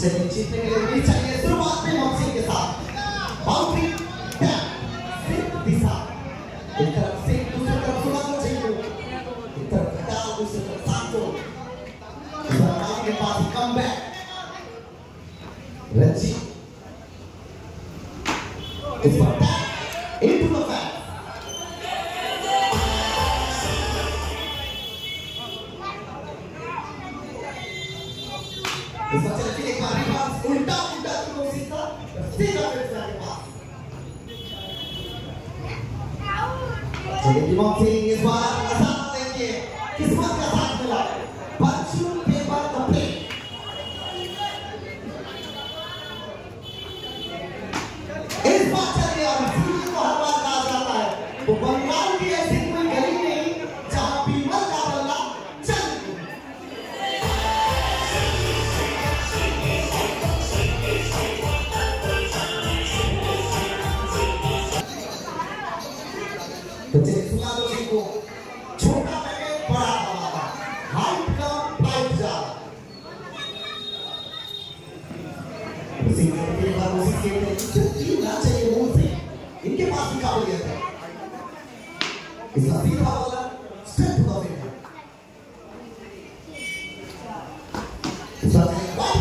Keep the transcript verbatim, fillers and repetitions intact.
चलिए जीतने के लिए चलिए शुरुआत में मौसी के साथ बाउंड्री सिर्फ दिशा एक तरफ से दूसरी तरफ सुना दो चाहिए एक तरफ हटाओ दूसरी तरफ साथ दो के पास कम बैक रंजी इस पर टैप इनटू द फैन इस पर चले फिर एक बार रिवर्स उल्टा उल्टा थ्रो सीधा सीधा फिर के पास चलिए बिमल सिंह इस बार आसान देखिए किस्मत का साथ मिला परचून पेपर द प्ले इस बार चलिए और सीधी को हर बार कहा जाता है तो बंगाल की ऐसी कोई गली नहीं जहां बिमल का बल्ला चल तो चलिए सुना दो जी को छोटा पैकेट बड़ा हवाला हाइट कम प्राइस जा उसी के बाद उसी के जो ना चाहिए वो से इनके पास भी काबिलियत है इसका सीधा वाला स्टेप टू द विकेट इसका